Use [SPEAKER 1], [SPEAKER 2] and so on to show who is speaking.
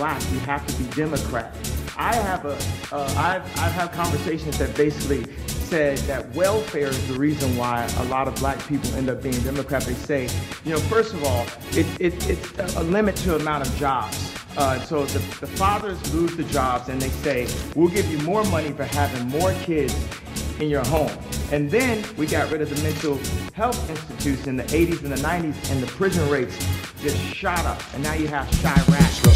[SPEAKER 1] black, you have to be Democrat. I've had conversations that basically said that welfare is the reason why a lot of black people end up being Democrat. They say, first of all, it's a limit to amount of jobs. So the fathers lose the jobs and they say, we'll give you more money for having more kids in your home. And then we got rid of the mental health institutes in the 80s and the 90s, and the prison rates just shot up. And now you have Chirac.